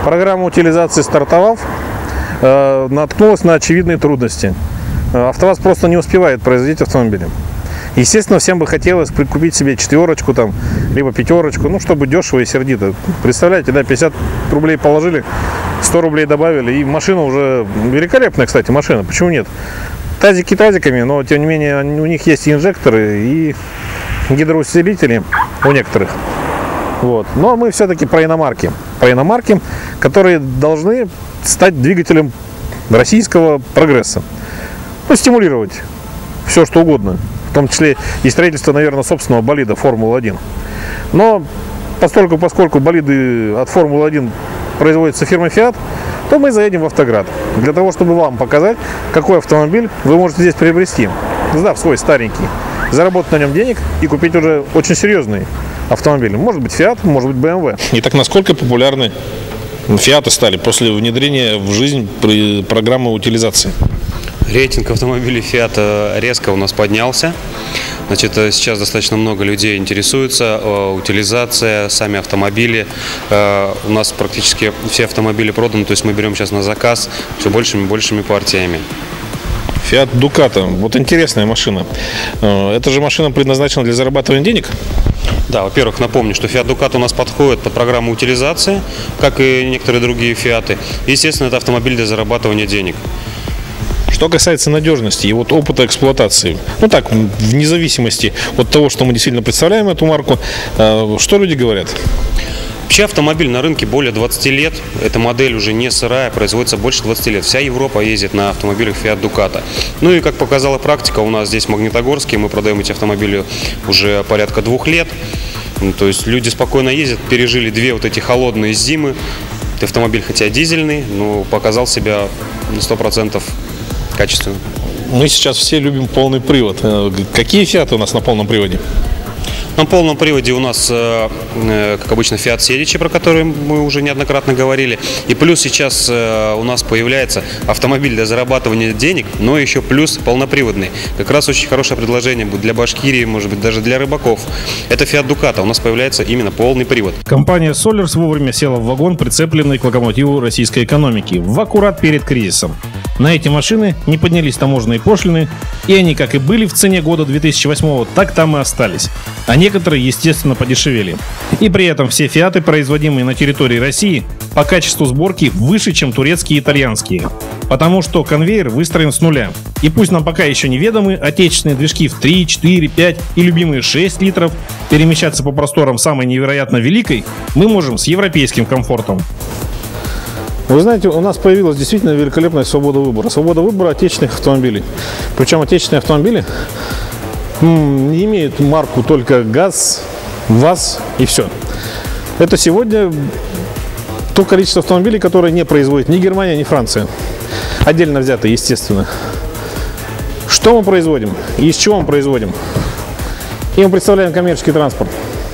Программа утилизации, стартовав, наткнулась на очевидные трудности. АвтоВАЗ просто не успевает производить автомобили. Естественно, всем бы хотелось купить себе четверочку, там, либо пятерочку, ну, чтобы дешево и сердито. Представляете, да, 50 рублей положили, 100 рублей добавили, и машина уже великолепная, кстати, машина, почему нет? Тазики тазиками, но, тем не менее, у них есть и инжекторы, и гидроусилители у некоторых. Вот. Но мы все-таки про иномарки, которые должны стать двигателем российского прогресса. Ну, стимулировать все, что угодно. В том числе и строительство, наверное, собственного болида Формулы-1. Но поскольку болиды от Формулы-1 производятся фирмой Fiat, то мы заедем в Автоград. Для того, чтобы вам показать, какой автомобиль вы можете здесь приобрести, сдав свой старенький, заработать на нем денег и купить уже очень серьезный автомобиль. Может быть Fiat, может быть BMW. Итак, насколько популярны Fiat стали после внедрения в жизнь программы утилизации? Рейтинг автомобилей Fiat резко у нас поднялся. Значит, сейчас достаточно много людей интересуется утилизация, сами автомобили. У нас практически все автомобили проданы, то есть мы берем сейчас на заказ все большими и большими партиями. Fiat Ducato. Вот интересная машина. Эта же машина предназначена для зарабатывания денег? Да, во-первых, напомню, что Fiat Ducato у нас подходит под программу утилизации, как и некоторые другие Fiat. Естественно, это автомобиль для зарабатывания денег. Что касается надежности и вот опыта эксплуатации, ну так, вне зависимости от того, что мы действительно представляем эту марку, что люди говорят? Вообще автомобиль на рынке более 20 лет, эта модель уже не сырая, производится больше 20 лет. Вся Европа ездит на автомобилях Fiat Ducato. Ну и как показала практика, у нас здесь в Магнитогорске мы продаем эти автомобили уже порядка 2 лет. То есть люди спокойно ездят, пережили 2 вот эти холодные зимы. Автомобиль хотя дизельный, но показал себя на 100% качественно. Мы сейчас все любим полный привод. Какие Фиаты у нас на полном приводе? На полном приводе у нас, как обычно, Fiat Sedici, про который мы уже неоднократно говорили. И плюс сейчас у нас появляется автомобиль для зарабатывания денег, но еще плюс полноприводный. Как раз очень хорошее предложение будет для Башкирии, может быть, даже для рыбаков. Это Fiat Ducato. У нас появляется именно полный привод. Компания Solers вовремя села в вагон, прицепленный к локомотиву российской экономики, в аккурат перед кризисом. На эти машины не поднялись таможенные пошлины, и они как и были в цене года 2008, так там и остались. А некоторые, естественно, подешевели. И при этом все Фиаты, производимые на территории России, по качеству сборки выше, чем турецкие и итальянские. Потому что конвейер выстроен с нуля. И пусть нам пока еще неведомы отечественные движки в 3, 4, 5 и любимые 6 литров, перемещаться по просторам самой невероятно великой мы можем с европейским комфортом. Вы знаете, у нас появилась действительно великолепная свобода выбора. Свобода выбора отечественных автомобилей. Причем отечественные автомобили не имеют марку только ГАЗ, ВАЗ и все. Это сегодня то количество автомобилей, которые не производит ни Германия, ни Франция. Отдельно взятые, естественно. Что мы производим? И из чего мы производим? И мы представляем коммерческий транспорт.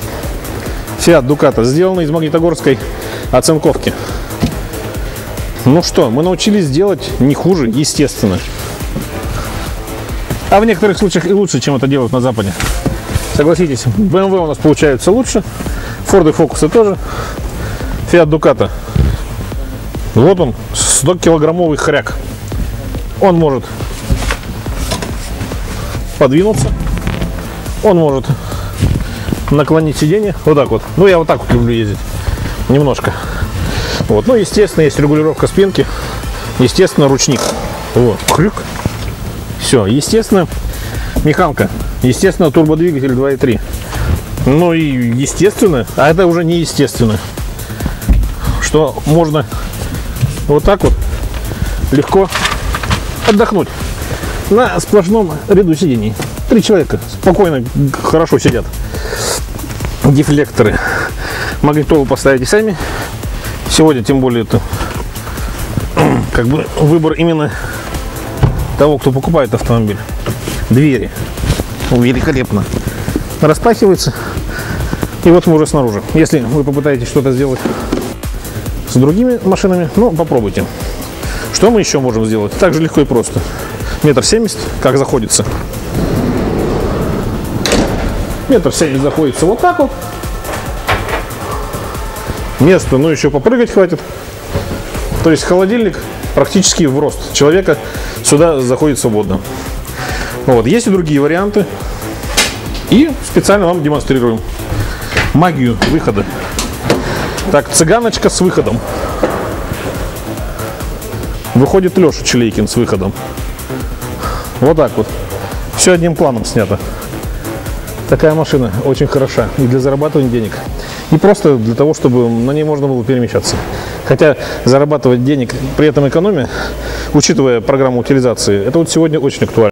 Fiat Ducato, сделанный из магнитогорской оцинковки. Ну что, мы научились делать не хуже, естественно. А в некоторых случаях и лучше, чем это делают на Западе. Согласитесь, BMW у нас получается лучше, Ford и Focus тоже. Fiat Ducato. Вот он, 100-килограммовый хряк. Он может подвинуться, он может наклонить сиденье, вот так вот. Ну, я вот так вот люблю ездить, немножко. Вот. Ну, естественно, есть регулировка спинки, естественно, ручник. Вот, крюк. Все, естественно, механка, естественно, турбодвигатель 2.3. Ну и естественно, а это уже не естественно, что можно вот так вот легко отдохнуть на сплошном ряду сидений. 3 человека спокойно, хорошо сидят. Дефлекторы. Магнитолу поставите сами. Сегодня, тем более, это как бы выбор именно того, кто покупает автомобиль. Двери. Великолепно. Распахивается. И вот мы уже снаружи. Если вы попытаетесь что-то сделать с другими машинами, ну, попробуйте. Что мы еще можем сделать? Так же легко и просто. 1,70 м, как заходится. 1,70 м заходится вот так вот. Место, ну, еще попрыгать хватит. То есть холодильник практически в рост человека сюда заходит свободно. Вот. Есть и другие варианты. И специально вам демонстрируем магию выхода. Так, цыганочка с выходом. Выходит Леша Челейкин с выходом. Вот так вот. Все одним планом снято. Такая машина очень хороша и для зарабатывания денег, и просто для того, чтобы на ней можно было перемещаться. Хотя зарабатывать денег, при этом экономия, учитывая программу утилизации, это вот сегодня очень актуально.